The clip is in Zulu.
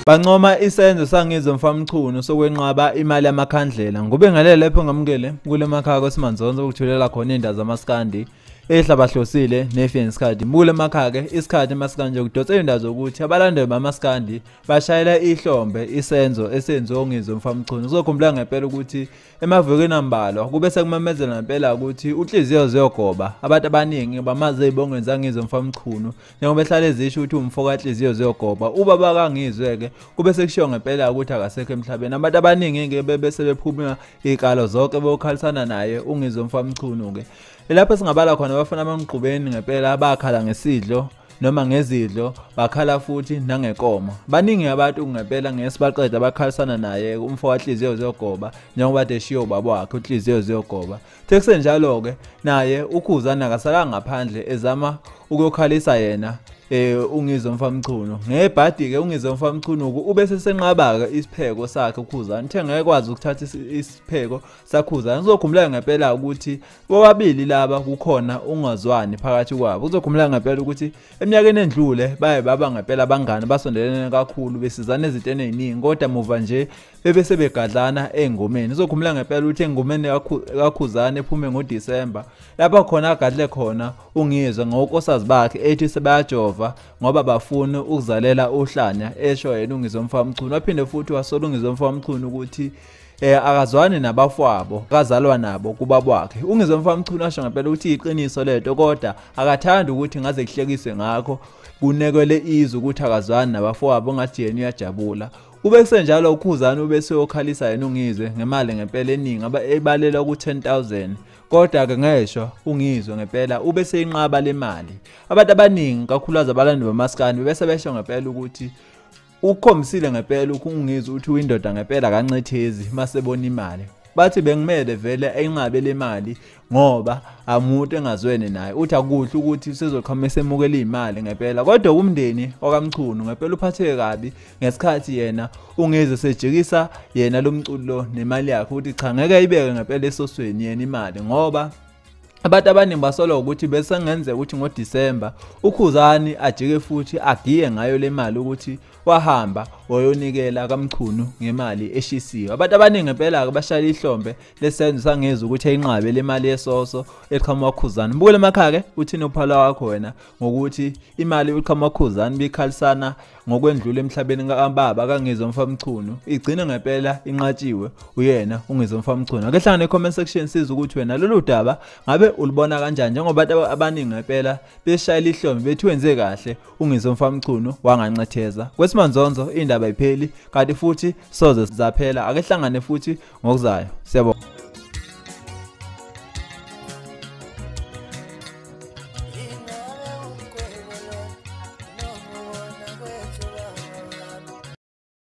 Bancoma isenzo sangizwe mfamchunu sokwenqaba imali yamakhandlela. Ngube ngalele lapho ngamukele kule makhaya Esimanzonzo ukuthulela khona indawo zamaskandi ehlabahlosile nefienskadi. Mule makhaya ke isikhathi maskanje ukudotsa indawo zokuthi abalandeli bamaskandi bashayela ihlombe isenzo esenziwe ngizwe mfamchunu. Uzokhumbula ngempela ukuthi emavukeni ambalwa kube sekumamezela ngempela ukuthi unhliziyo ziyogoba. Abantu abaningi bamaze ibongenza ngizwe mfamchunu njengoba ehlale ezisho ukuthi umfoka inhliziyo ziyogoba. Ubaba kangizwe ke kube sekushiwo ngempela ukuthi akasekho emhlabeni. Abantu abaningi ke bebese bephuma ikalo zonke bokhalisana naye ungizwe mfamchunu ke. Lapho singabala khona abafana bamgqubeni ngempela abakhala ngesidlo noma ngezidlo bakhala futhi nangenkomo. Baningi abantu ngempela ngesibaqeda abakhalisana naye umfo wanhliziyo ziyogoba njengoba deshiyo ubaba wakhe unhliziyo ziyogoba. Tekusenjalo ke naye uKhuzani akasala ngaphandle ezama ukuyokhalisa yena ungizwe mfamchunu. Ngebhadi ke ungizwe mfamchunu ubese senqaba ke isipheko sakhe uKhuzani. Uthe ngeke kwazi ukuthatha isipheko saKhuzani. Uzokhumbula ngempela ukuthi bobabili laba kukhona ungazwani phakathi kwabo. Uzokhumbula ngempela ukuthi eminyakeni endlule baye baba ngempela abangani basondelene kakhulu besizana ezintweni eziningi kodwa muva nje bebese begadlana engomeni. Uzokhumbula ngempela ukuthi engomeni kaKhuzani ephume ngoDisemba lapha khona agadle khona ungizwe ngokosazi bakhe ethi sebayajova ngoba bafuna ukuzalela uhlanya esho yena ungizwe mfamchunu. Waphinde futhi wasola ungizwe mfamchunu ukuthi akazwani nabafowabo akazalwa nabo kubaba wakhe. Ungizwe mfamchunu asho ngempela ukuthi iqiniso lento kodwa akathanda ukuthi ngaze kuhlekiswe ngakho kunekwele izwe ukuthi akazwani nabafowabo ngathi yena uyajabula. Ube kusenjalo uKhuzani ubese yokhalisa yena ungizwe ngemali ngempela eningi ebalela ku 10,000 kodwa ke ngesho ungizwe ngempela ubese inqaba lemali. Abantu abaningi kakhulukazi abalandi bamaskandi bese besho ngempela ukuthi ukhomisile ngempela ungizwe ukuthi uyindoda ngempela kancethezi masebona imali. Bathi bengimele vele enqabe lemali ngoba amuntu engazweni naye. Uthi akuhle ukuthi sizoqhamisa emukela imali ngempela kodwa umndeni wakamchunu ngempela uphatheke kabi ngesikhathi yena ungizwe sejikisa yena lomculo nemali yakhe ukuthi cha ngeke ibeke ngempela esosweni yena imali ngoba abantu abaningi basola ukuthi bese ngenzeka ukuthi ngoDisemba uKhuzani ajike futhi agiye ngayo le mali ukuthi wahamba wayonikela kamchunu ngemali eshisiwe. Abantu abaningi ngempela ke bashaya ihlombe lesenzo sangezwe ukuthi ayinqabe le mali yesoso eqhamuka uKhuzani. Mbukele emakhaya ke uthini uphala wakho wena ngokuthi imali eqhamuka uKhuzani bikhalisana ngokwendlula emhlabeni kaBaba kangizwe mfamchunu igcina ngempela inqatshiwe uyena ungizwe mfamchunu. Ake hlangana e-comment section siza ukuthi wena lolu daba ngabe ulibona kanjani njengoba abantu abaningi ngempela beshayela ihlombe bethi wenze kahle ungizwe mfamchunu wangancetheza. Kwesimanzonzo indaba ipheli kanti futhi soze sizaphela. Ake hlangane futhi ngokuzayo. Siyabonga.